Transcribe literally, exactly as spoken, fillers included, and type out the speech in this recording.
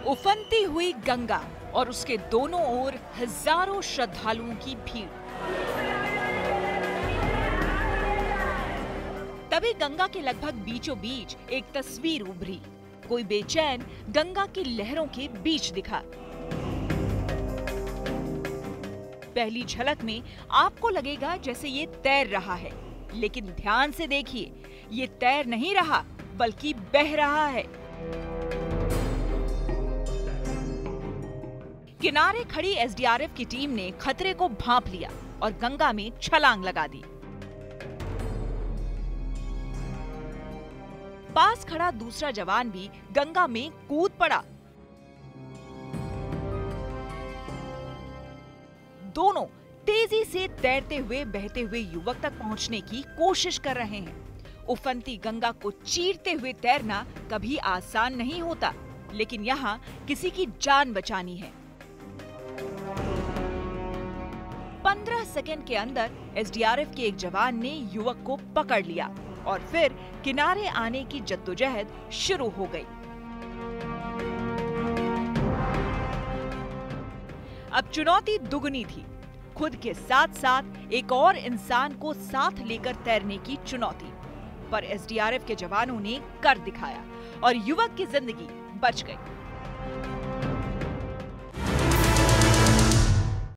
उफनती हुई गंगा और उसके दोनों ओर हजारों श्रद्धालुओं की भीड़। तभी गंगा के लगभग बीचों बीच एक तस्वीर उभरी। कोई बेचैन गंगा की लहरों के बीच दिखा। पहली झलक में आपको लगेगा जैसे ये तैर रहा है, लेकिन ध्यान से देखिए, ये तैर नहीं रहा बल्कि बह रहा है। किनारे खड़ी एस डी आर एफ की टीम ने खतरे को भांप लिया और गंगा में छलांग लगा दी। पास खड़ा दूसरा जवान भी गंगा में कूद पड़ा। दोनों तेजी से तैरते हुए बहते हुए युवक तक पहुंचने की कोशिश कर रहे हैं। उफनती गंगा को चीरते हुए तैरना कभी आसान नहीं होता, लेकिन यहाँ किसी की जान बचानी है। पंद्रह सेकंड के अंदर एस डी आर एफ के एक जवान ने युवक को पकड़ लिया और फिर किनारे आने की जद्दोजहद शुरू हो गई। अब चुनौती दुगनी थी, खुद के साथ साथ एक और इंसान को साथ लेकर तैरने की चुनौती। पर एस डी आर एफ के जवानों ने कर दिखाया और युवक की जिंदगी बच गई।